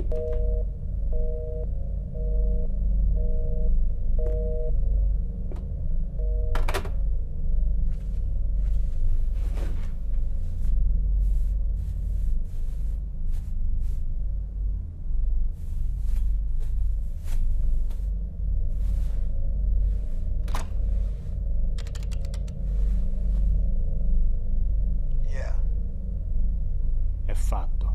È fatto.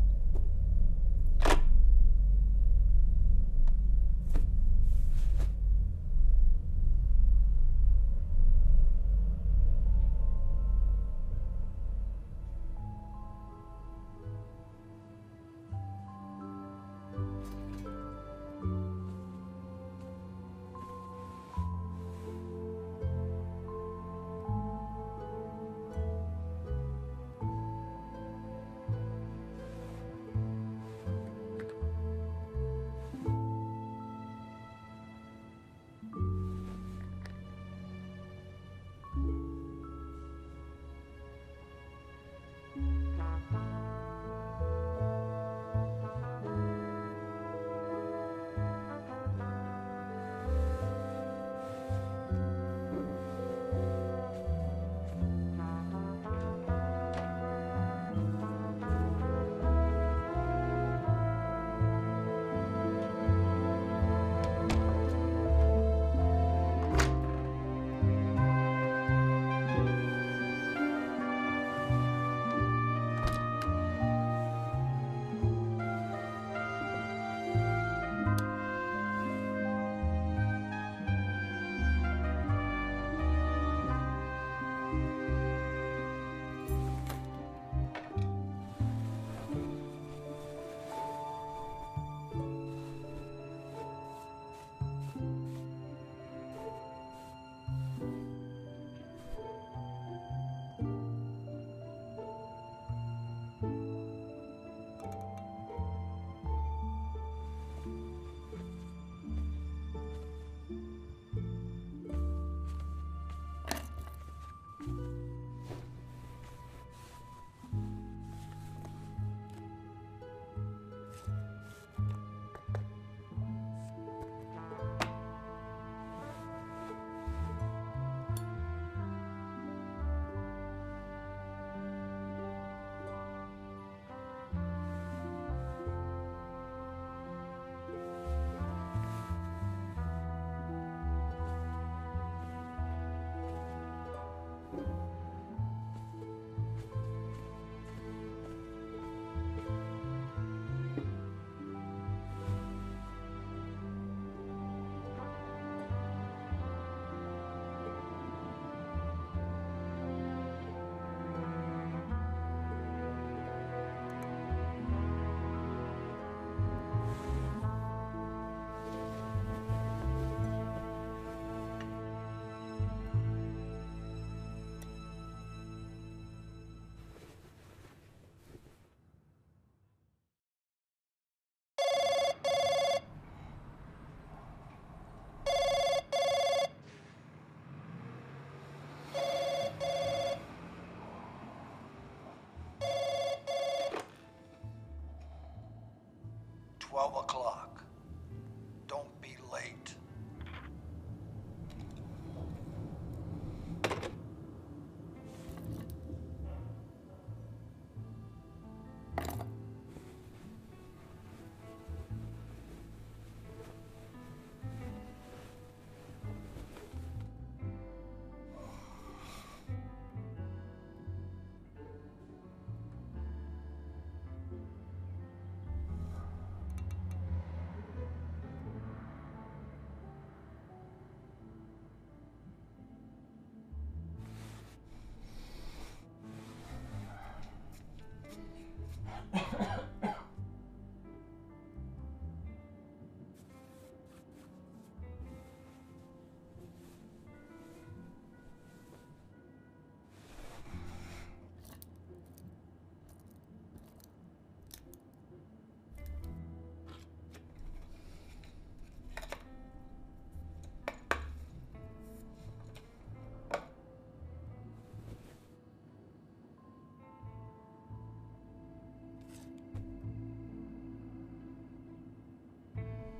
Don't be late.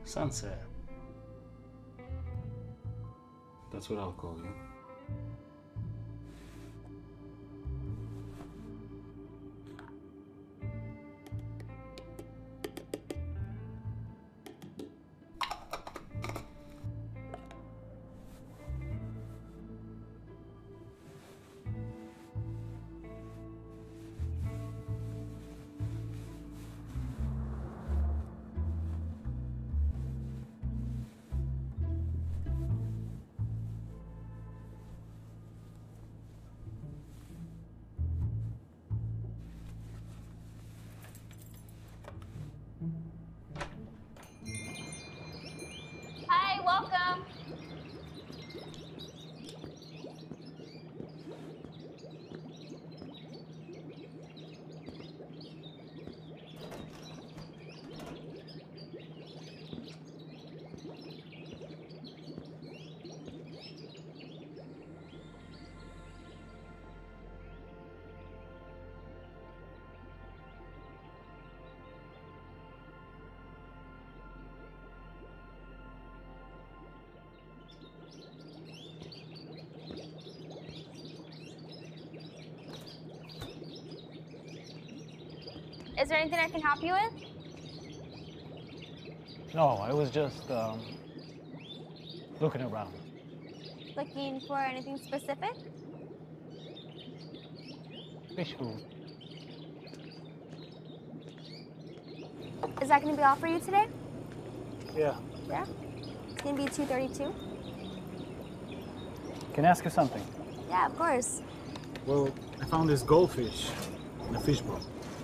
Sunset. That's what I'll call you. Hi, welcome. Is there anything I can help you with? No, I was just looking around. Looking for anything specific? Fish food. Is that going to be all for you today? Yeah. Yeah. It's going to be $2.32. Can I ask you something? Yeah, of course. Well, I found this goldfish in a fishbowl.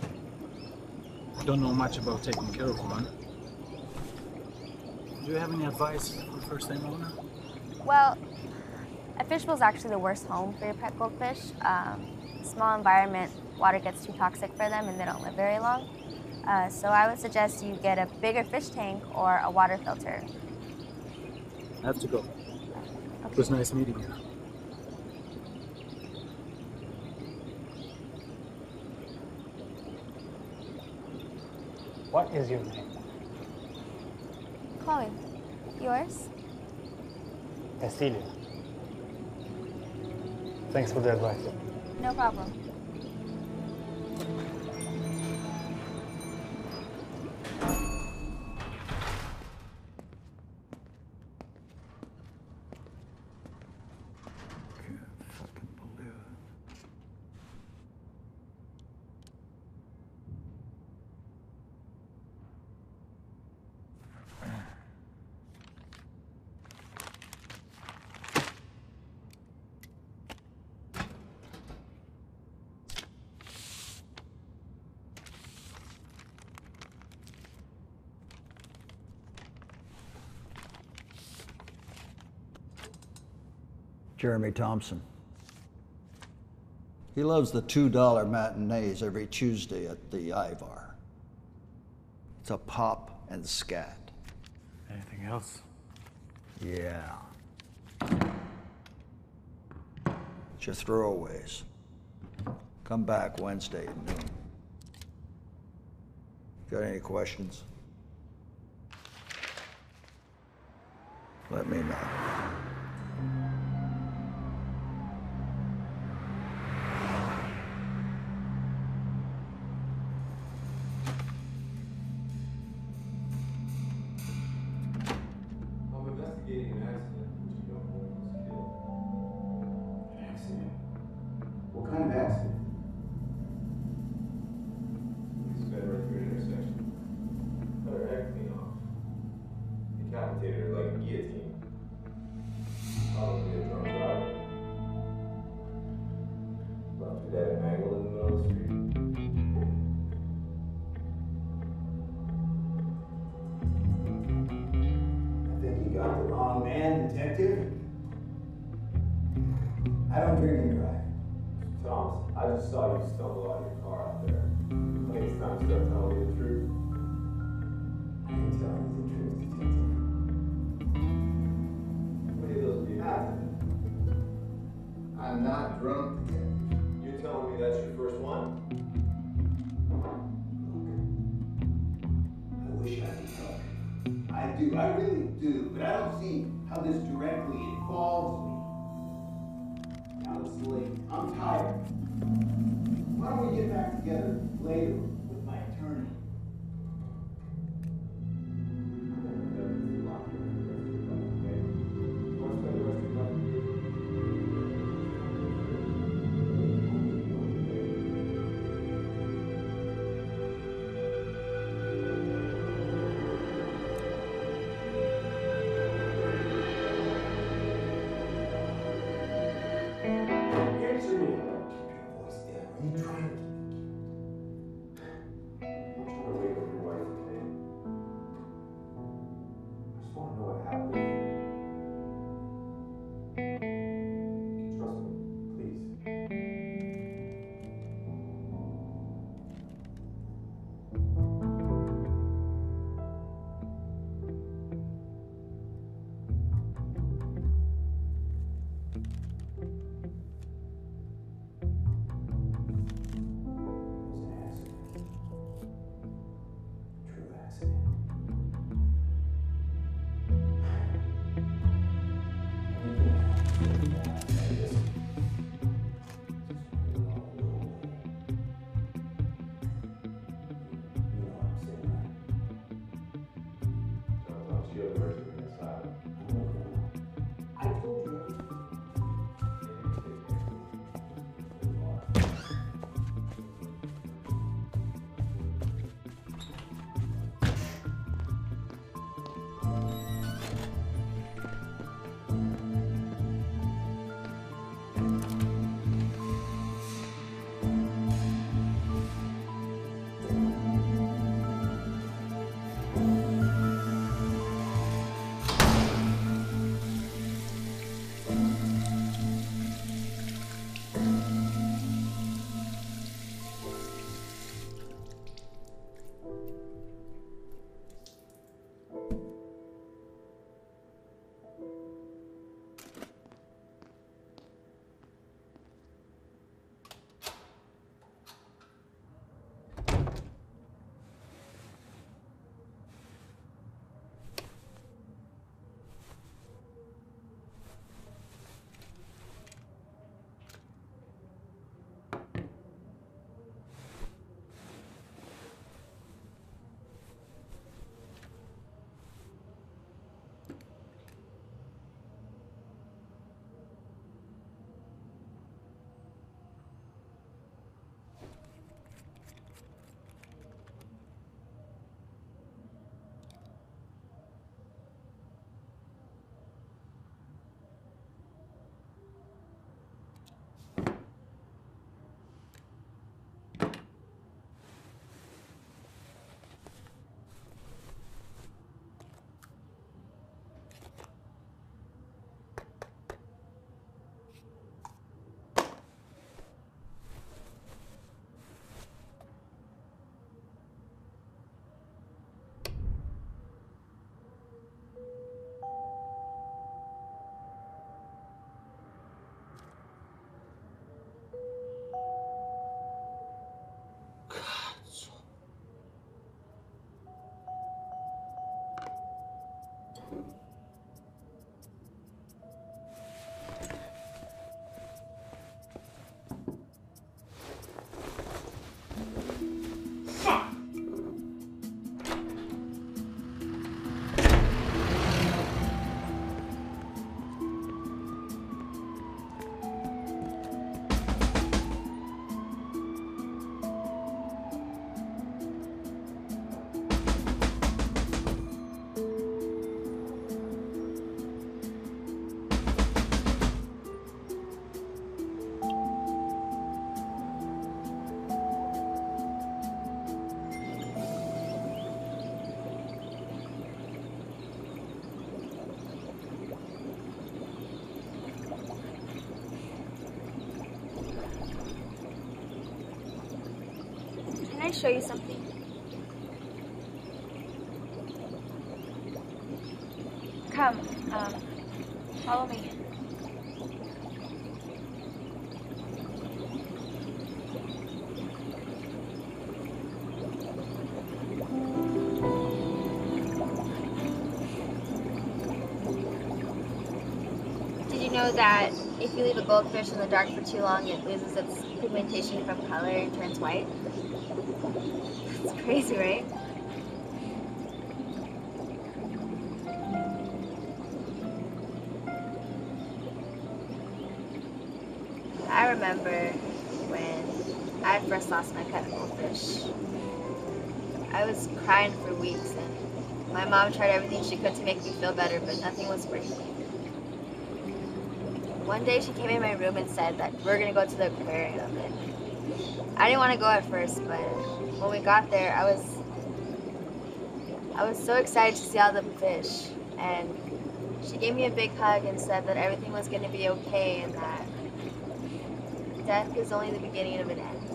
I don't know much about taking care of one. Do you have any advice for the first-time owner? Well, a fishbowl is actually the worst home for your pet goldfish. Small environment, water gets too toxic for them and they don't live very long. So I would suggest you get a bigger fish tank or a water filter. I have to go. Okay. It was nice meeting you. What is your name? Chloe, yours? Cecilia. Thanks for the advice. No problem. Jeremy Thompson. He loves the $2 matinees every Tuesday at the Ivar. It's a pop and scat. Anything else? Yeah. It's your throwaways. Come back Wednesday at noon. Got any questions? Let me know. I'm investigating an accident which a young woman was killed. An accident? What kind of accident? We sped right through an intersection. Cut her head clean off. Decapitated her like a guillotine. Probably a drunk driver. Left her dead and mangled in the middle of the street. I think you got the wrong man, detective. I don't drink and drive. Thomas, I just saw you stumble out of your car out there. I think it's time to start telling me the truth. I ain't telling you the truth, detective. What are those people? I'm not drunk, detective. You're telling me that's your first one? Look, I wish I could help you. I do. I really do, but I don't see how this directly involves me. Now it's late. I'm tired. Why don't we get back together later with my attorney? Answer me. Keep your voice down. Are you trying to? I'm trying to wake up your wife today. I just want to know what happened. Trust me, please. Can I show you something? Come, follow me. know that if you leave a goldfish in the dark for too long, it loses its pigmentation from color and turns white? It's crazy, right? I remember when I first lost my pet goldfish. I was crying for weeks, and my mom tried everything she could to make me feel better, but nothing was working. One day she came in my room and said that we're gonna go to the aquarium. And I didn't want to go at first, but when we got there, I was so excited to see all the fish. And she gave me a big hug and said that everything was gonna be okay and that death is only the beginning of an end.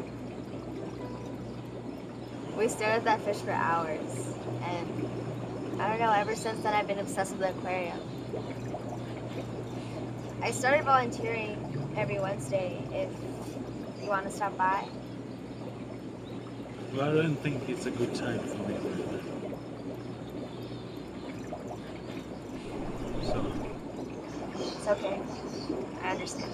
We stared at that fish for hours, and I don't know, ever since then I've been obsessed with the aquarium. I started volunteering every Wednesday if you want to stop by. Well, I don't think it's a good time for me right now. So, It's okay. I understand.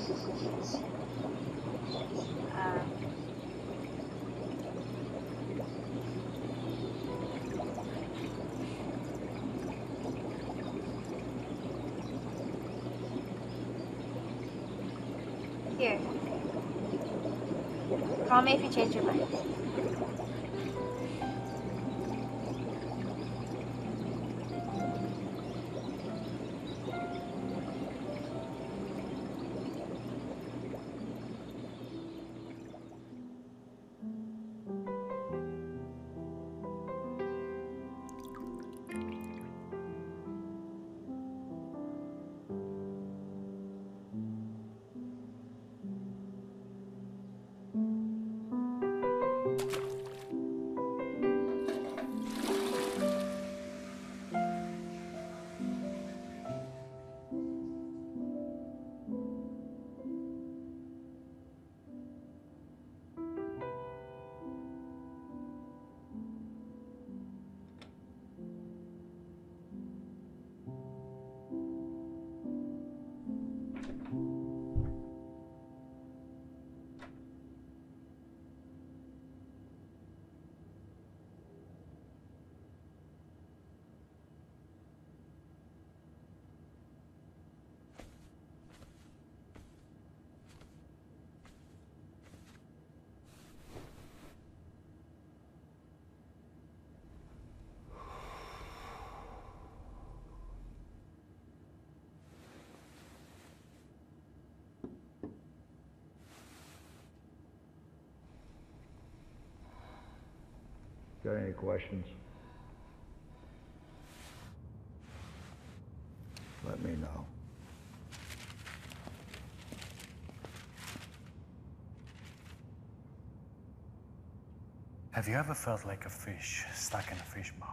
Here. Call me if you change your mind. Got any questions? Let me know. Have you ever felt like a fish stuck in a fishbowl?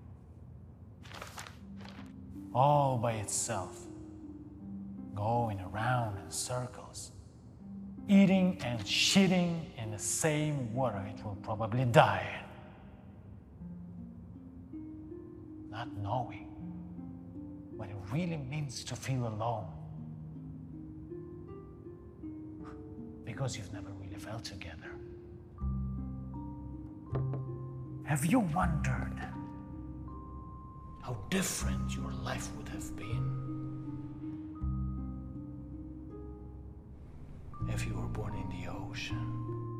All by itself, going around in circles, eating and shitting in the same water it will probably die in. Not knowing what it really means to feel alone. Because you've never really felt together. Have you wondered how different your life would have been if you were born in the ocean?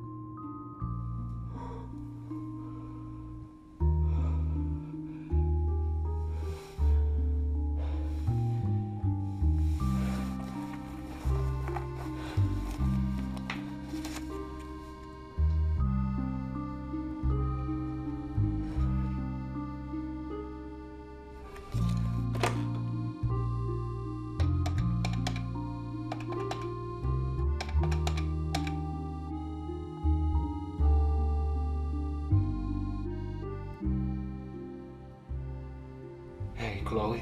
Hey, Chloe.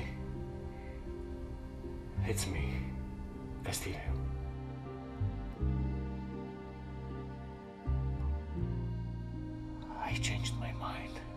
It's me, Castillo. I changed my mind.